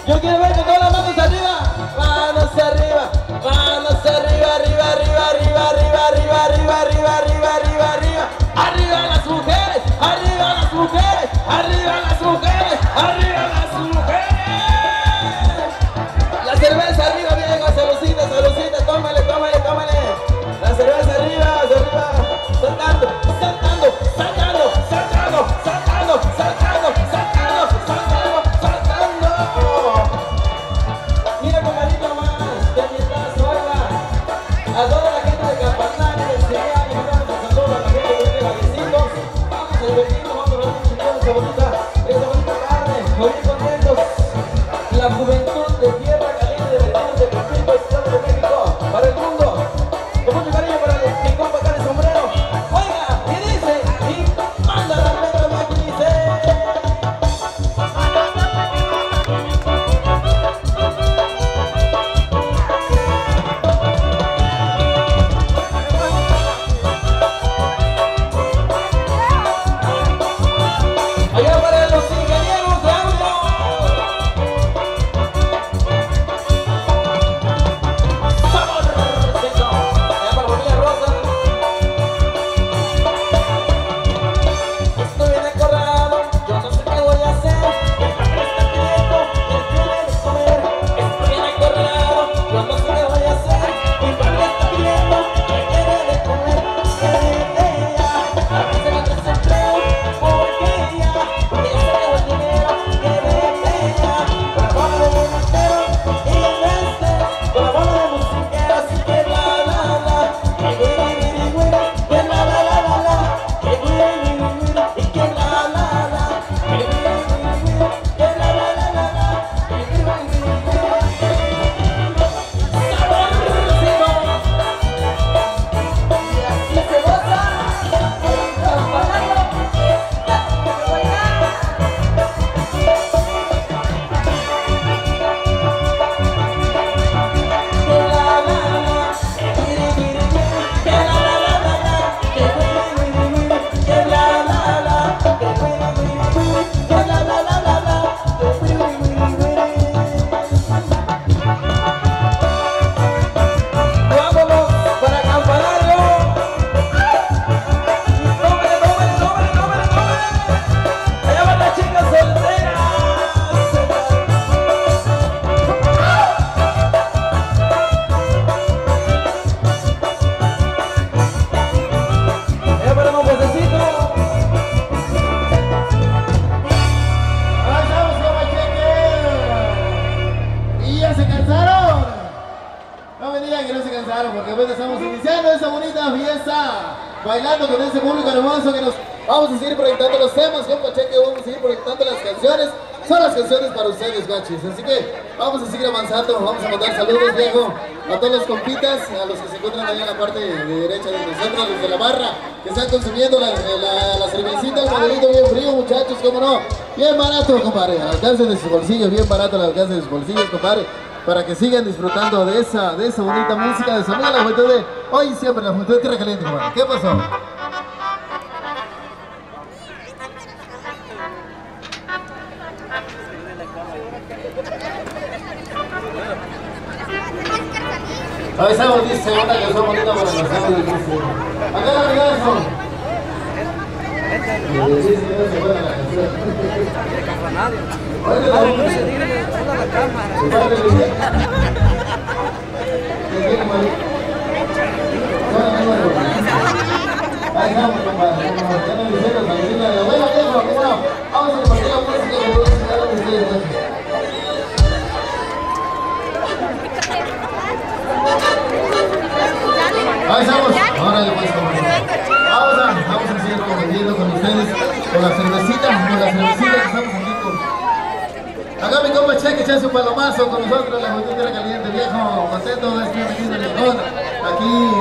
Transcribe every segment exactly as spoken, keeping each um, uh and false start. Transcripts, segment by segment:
Yo quiero ver con todas las manos arriba. Manos arriba, manos arriba, arriba, arriba, arriba, arriba, arriba, arriba, arriba, arriba, arriba, arriba. Arriba las mujeres, arriba las mujeres, arriba las mujeres, arriba las mujeres. La cerveza arriba, bien, saludcita, saludcita, tómale, tómale, tómale. La cerveza arriba, arriba, saltando, saltando, saltando, saltando, saltando, saltando, saltando, saltando, saltando. Mira, compadrito más, que mientras oiga a toda la gente de Campanario, que se vea, que mandamos un saludo a la gente de Vaquecitos. Vamos a divertirnos, vamos a ver un chingón, esa bonita, esa bonita carne, muy contentos. La juventud de tierra caliente de vecinos de Pepito, Estado de México, para el mundo. Con mucho cariño para mi compa acá de sombrero. Oiga, y dice, y manda la letra de aquí, dice. Allá para los ingenieros de audio. Saborcito. Allá para Bonilla Rosa. Estoy bien acorralado, yo no sé qué voy a hacer. Mi padre está quieto, él quiere de comer. Estoy bien acorralado, yo no sé qué voy a hacer. Mi padre está quieto, él quiere de comer. Ella, a veces me desempleo, porque ella, porque ella se lleva el dinero que vende ella. Con la bola de monastero y el este, con la bola de musiquero, así que la la la. Que güiri, güiri, güiri, que la la la la la. Que güiri, güiri, güiri, y que la la la. Que güiri, güiri, güiri, que la la la la la. Que güiri, güiri, güiri. Saborcito. Y aquí se goza el campanario. Que la la la, que güiri, güiri, güiri, que la la la la la. Que güiri, güiri, güiri, que la la la. Que güiri, güiri, güiri, que la la la la la. Que güiri, güiri, güiri. Vámonos para Campanario. Tómale, tómale, tómale, tómale, tómale. Allá van las chicas solteras. Allá para un juececito. ¡Avanzamos, Comacheque! ¿Y ya se cansaron? No me digan que no se cansaron, porque apenas estamos iniciando esa bonita fiesta, bailando con ese público hermoso que nos... Vamos a seguir proyectando los temas, Comacheque, vamos a seguir proyectando las canciones. Son las canciones para ustedes, gachis, así que vamos a seguir avanzando, vamos a mandar saludos, viejo, a todos los compitas, a los que se encuentran ahí en la parte de derecha de nosotros, los de la barra, que están consumiendo la, la, la cervecita, el modelito bien frío, muchachos, cómo no, bien barato, compadre, al alcance de sus bolsillos, bien barato al alcance de sus bolsillos, compadre, para que sigan disfrutando de esa, de esa bonita música, de sonido de la juventud de hoy y siempre, la juventud de Tierra Caliente, compadre. ¿Qué pasó? Ahí estamos, dice, una canción bonita para nosotros, dice. Acá la regazo. Sí, sí, se buena la canción. Oye, la bonita. Hola la cámara. Ahí estamos, compadre. Ya nos dijeron la visita de la abuela, viejo, ¿cómo no? Vamos a compartir la música que nos enseñaron ustedes. Ahí estamos, ahora le pues compartir. Vamos a, vamos a seguir compartiendo con ustedes, con la cervecita, con la cervecita que estamos aquí con... Acá mi compa Cheque echa su palomazo con nosotros, la juventud Tierra Caliente, viejo, contento, es bienvenido el mejor. Aquí,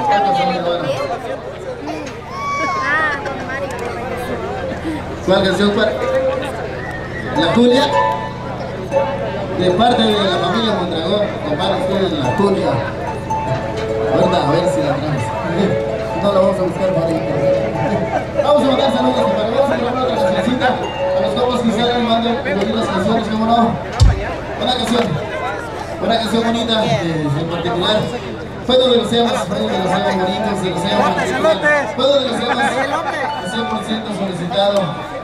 ¿cuál canción para? La Julia, de parte de la familia Mondragón, compadre, ustedes la Julia. Ahorita a ver si la tenemos. No la vamos a buscar por ahí. Vamos a mandar saludos para ver si tenemos otra cancioncita. A los compas que salen, manden bonitas canciones, ¿cómo no? Una canción, una canción bonita eh, en particular. Fue uno de los temas, fue uno de los temas bonitos, de los temas particulares. Fue uno de los temas cien por ciento solicitado.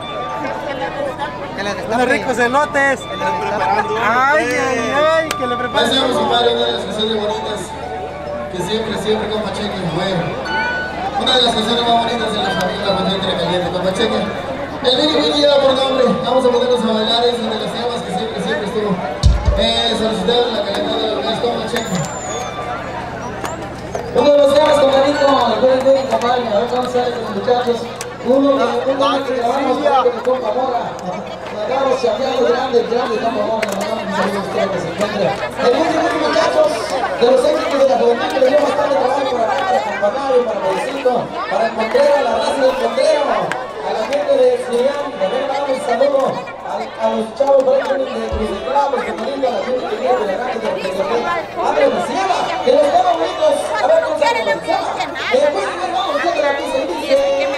Unos ricos elotes. Ay, ay, ay, que le preparan. Hacemos compadre una de las canciones bonitas que siempre, siempre con Pacheque fue una de las canciones más bonitas de la familia cuando entra caliente con Pacheque. El Vini Vini lleva por nombre. Vamos a ponernos a bailar, es uno de los temas que siempre, siempre estuvo eh, solicitado en la calidad de lo que es con Pacheque. Uno de los temas con Benito, el buen Benito, compadre, a ver cómo salen los muchachos. Uno de los temas que grabamos con el compa Morra. Agarros chambeando grande, el grande compa Morra, le mandamos un saludo a ustedes que se encuentra. El último muchachos de los éxitos de la juventud que le dio bastante trabajo para acá, para Campanario, para Pedicito, para Encontrero, a la raza del Encontrero, a la gente de Sirián, de ver damos un saludo a, a los chavos por ahí de Cruz de Clavos, que bonito, a la gente que viene de la raza de Encontrero. Ándale, se llama, que los temas bonitos, a ver cómo se llama, se llama. Después de ver, vamos a hacer la pista y dice...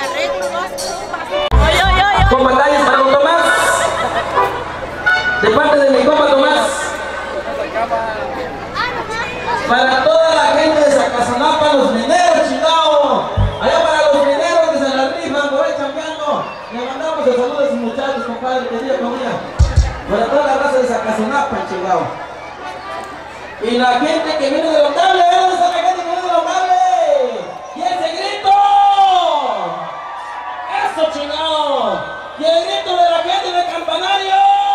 Con batallas para don Tomás, de parte de mi compa Tomás, para toda la gente de Zacazanapa, los mineros, chingao, allá para los mineros que se la rifan por ahí chambeando, le mandamos el saludo a sus muchachos, compadre, que día con día, para toda la raza de Zacazanapa, chingao, y la gente que viene de Locable, ¿dónde está la gente que viene de Locable? ¡Y ese grito! ¡Eso, chingao! ¡Y el grito de la gente de Campanario!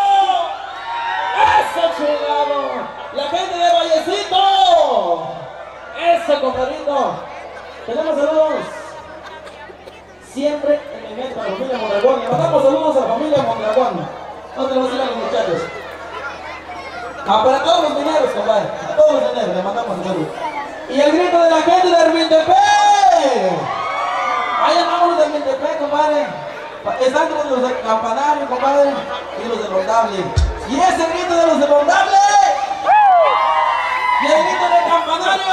¡Eso, chingado! ¡La gente de Vallecito! ¡Eso, compadrito! Tenemos saludos. Siempre en el metro a la familia Mondragón. Le mandamos saludos a la familia Mondragón. ¿Dónde vamos a ir a los muchachos? Ah, para todos los mineros, compadre. A todos los mineros le mandamos saludos. Y el grito de la gente de Hermintepec. Ahí vámonos de Hermintepec, compadre. Están los de Campanario, compadre, y los de Rondable. Y ese grito de los de Rondable. Y el grito de Campanario.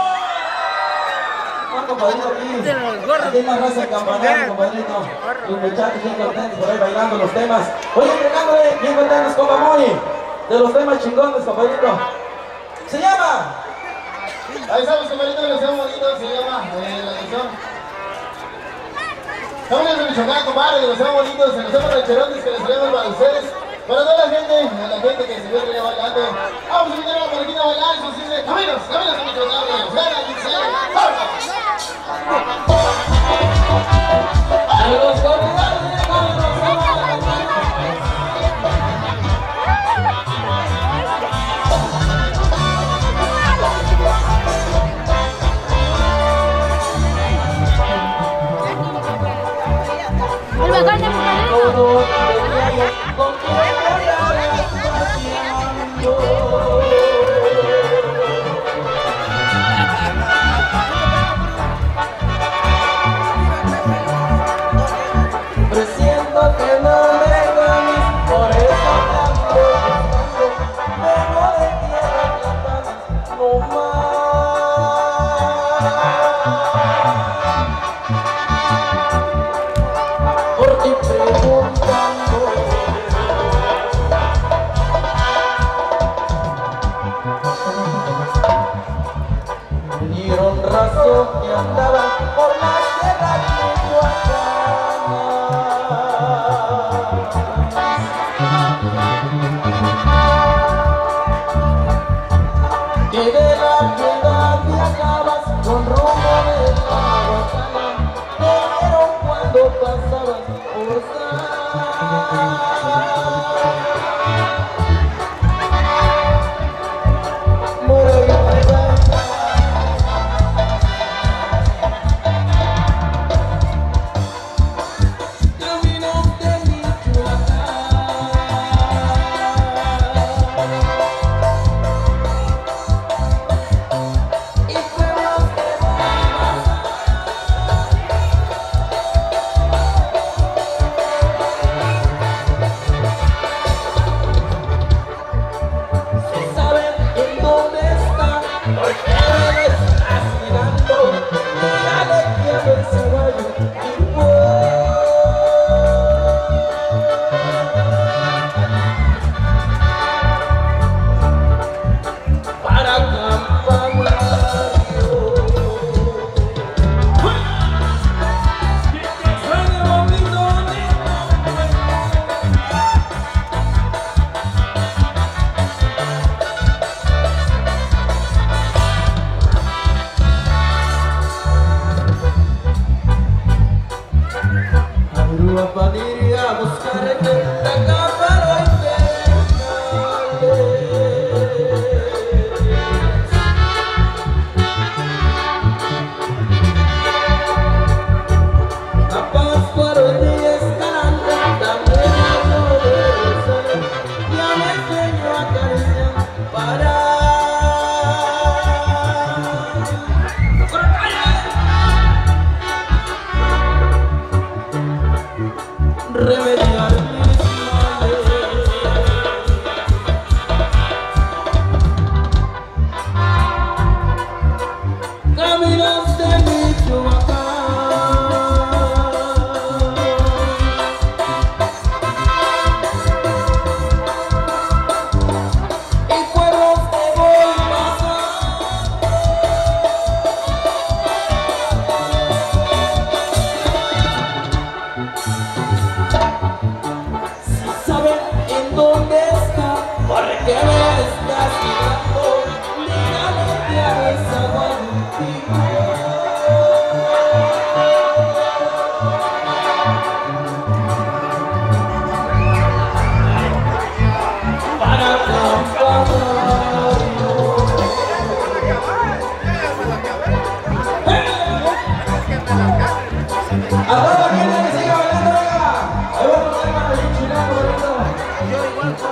¿Cuál compadrito aquí? Aquí más raza de Campanario, compadrito. Los muchachos bien contentos por ahí bailando los temas. Oye, entregándole bien contentos, compa Moy, de los temas chingones, compadrito. Se llama. Ahí estamos, compadrito, los temas bonitos, se llama eh, la canción. Estamos en Michoacán, compadre, los temas bonitos, se los temas rancherones que les traemos para ustedes. Para toda la gente, a la gente que se encuentra ya bailando. Vamos a invitar a la parquita a bailar, eso sí, de caminos, caminos a Michoacán, ven aquí, se ¡a los coordinadores de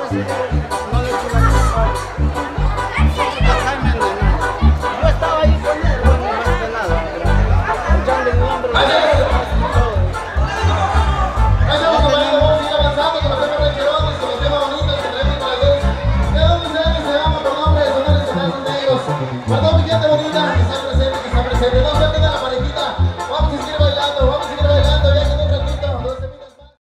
señores.